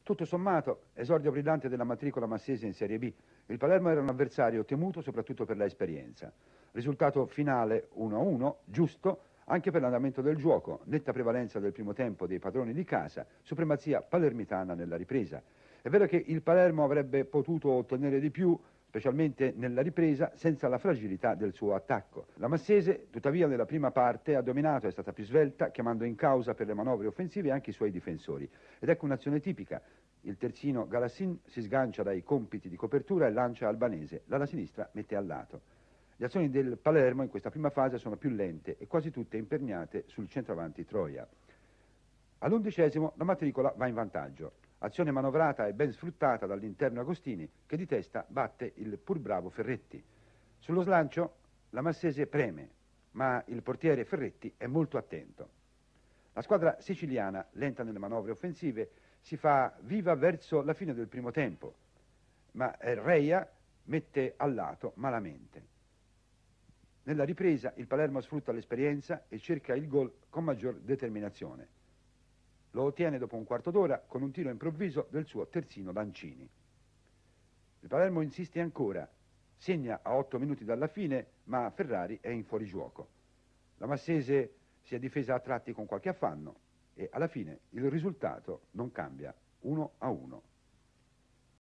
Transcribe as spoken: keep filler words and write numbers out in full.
Tutto sommato, esordio brillante della matricola massese in Serie B. Il Palermo era un avversario temuto soprattutto per l'esperienza. Risultato finale uno a uno, giusto anche per l'andamento del gioco, netta prevalenza del primo tempo dei padroni di casa, supremazia palermitana nella ripresa. È vero che il Palermo avrebbe potuto ottenere di più, specialmente nella ripresa, senza la fragilità del suo attacco. La Massese, tuttavia, nella prima parte ha dominato, è stata più svelta, chiamando in causa per le manovre offensive anche i suoi difensori. Ed ecco un'azione tipica. Il terzino Galassin si sgancia dai compiti di copertura e lancia Albanese. L'ala sinistra mette al lato. Le azioni del Palermo in questa prima fase sono più lente e quasi tutte imperniate sul centravanti Troia. All'undicesimo la matricola va in vantaggio. Azione manovrata e ben sfruttata dall'interno Agostini, che di testa batte il pur bravo Ferretti. Sullo slancio la Massese preme, ma il portiere Ferretti è molto attento. La squadra siciliana, lenta nelle manovre offensive, si fa viva verso la fine del primo tempo, ma Reia mette al lato malamente. Nella ripresa il Palermo sfrutta l'esperienza e cerca il gol con maggior determinazione. Lo ottiene dopo un quarto d'ora con un tiro improvviso del suo terzino Lancini. Il Palermo insiste ancora, segna a otto minuti dalla fine, ma Ferrari è in fuorigioco. La Massese si è difesa a tratti con qualche affanno e alla fine il risultato non cambia, uno a uno.